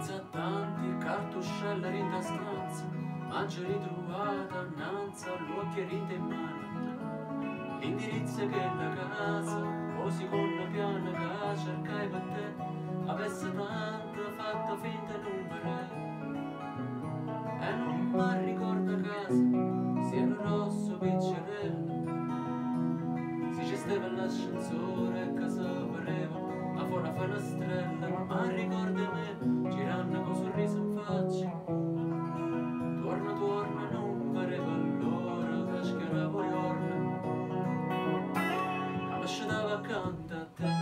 mezzo a tanti cartuscelli in stanza, mangia ritrovata annanzi all'occhierita in mano. L'indirizzo che è la casa, o seconda piana che cercai per te, avesse tanto fatto finta numero. E non mi ricorda casa, sia il rosso piccerello. Si ci stava l'ascensore e casa pareva a fuori a finestrella. Ma ricorda me, girando con sorriso in faccia. Torna, torna, non pareva allora che schiaravo giorno. Ma mi scendava accanto a te.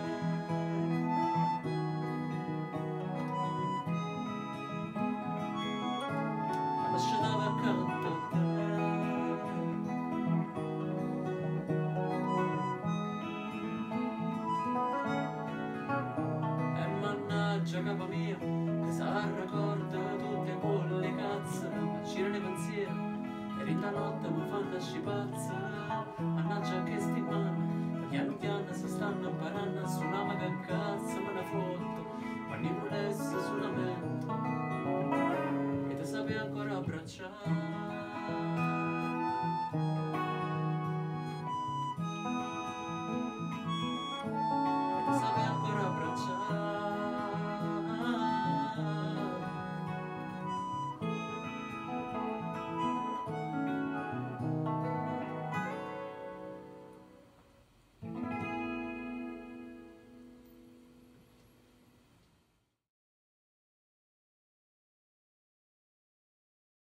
Ma scendava accanto a te. Capa mia, che sa ricorda tutte quelle cazze, ma girano i pensieri, e in la notte mi fanno scipazza.